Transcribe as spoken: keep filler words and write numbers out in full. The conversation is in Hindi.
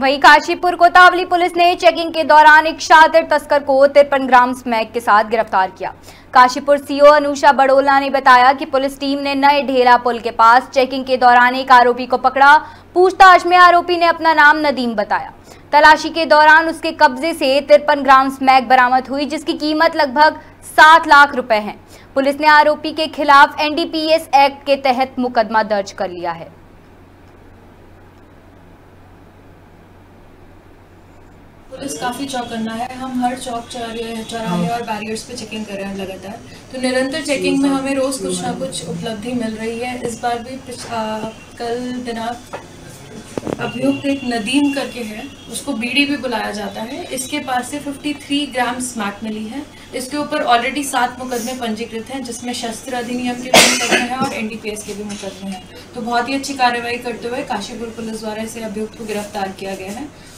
वहीं काशीपुर कोतवाली पुलिस ने चेकिंग के दौरान एक शातिर तस्कर को तिरपन ग्राम स्मैक के साथ गिरफ्तार किया। काशीपुर सीओ अनुषा बड़ोला ने बताया कि पुलिस टीम ने नए ढेला पुल के पास चेकिंग के दौरान एक आरोपी को पकड़ा। पूछताछ में आरोपी ने अपना नाम नदीम बताया। तलाशी के दौरान उसके कब्जे से तिरपन ग्राम स्मैक बरामद हुई, जिसकी कीमत लगभग सात लाख रुपए है। पुलिस ने आरोपी के खिलाफ N D P S act के तहत मुकदमा दर्ज कर लिया है। पुलिस काफ़ी चौकन्ना है। हम हर चौक चौराहे चौराहे और बैरियर्स पे चेकिंग कर रहे हैं लगातार। तो निरंतर चेकिंग में हमें रोज कुछ ना कुछ उपलब्धि मिल रही है। इस बार भी आ, कल दिनांक अभियुक्त एक नदीम करके है, उसको बीड़ी भी बुलाया जाता है। इसके पास से तिरेपन ग्राम स्मैक मिली है। इसके ऊपर ऑलरेडी सात मुकदमे पंजीकृत हैं, जिसमें शस्त्र अधिनियम के भी मुकदमे हैं और एन डी पी एस के भी मुकदमे हैं। तो बहुत ही अच्छी कार्रवाई करते हुए काशीपुर पुलिस द्वारा इसे अभियुक्त को गिरफ्तार किया गया है।